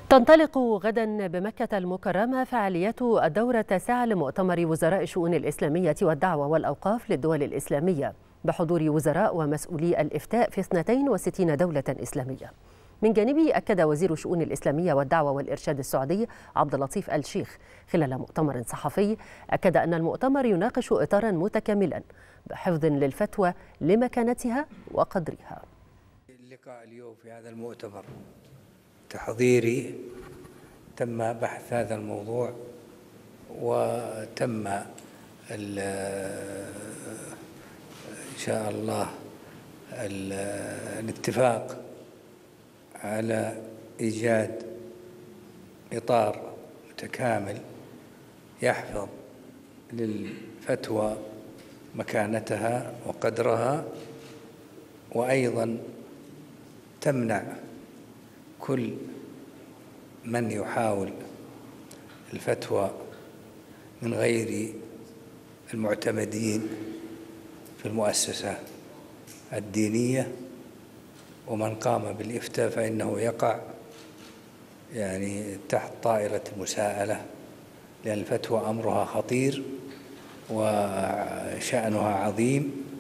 تنطلق غدا بمكة المكرمة فعاليات الدورة التاسعة لمؤتمر وزراء الشؤون الإسلامية والدعوة والأوقاف للدول الإسلامية بحضور وزراء ومسؤولي الإفتاء في 62 دولة إسلامية. من جانبه أكد وزير الشؤون الإسلامية والدعوة والإرشاد السعودي عبد اللطيف الشيخ خلال مؤتمر صحفي أكد أن المؤتمر يناقش إطارا متكاملا بحفظ للفتوى لمكانتها وقدرها. اللقاء اليوم في هذا المؤتمر تحضيري، تم بحث هذا الموضوع وتم إن شاء الله الاتفاق على إيجاد إطار متكامل يحفظ للفتوى مكانتها وقدرها، وأيضا تمنع كل من يحاول الفتوى من غير المعتمدين في المؤسسة الدينية، ومن قام بالإفتاء فإنه يقع تحت طائرة المساءلة، لأن الفتوى أمرها خطير وشأنها عظيم.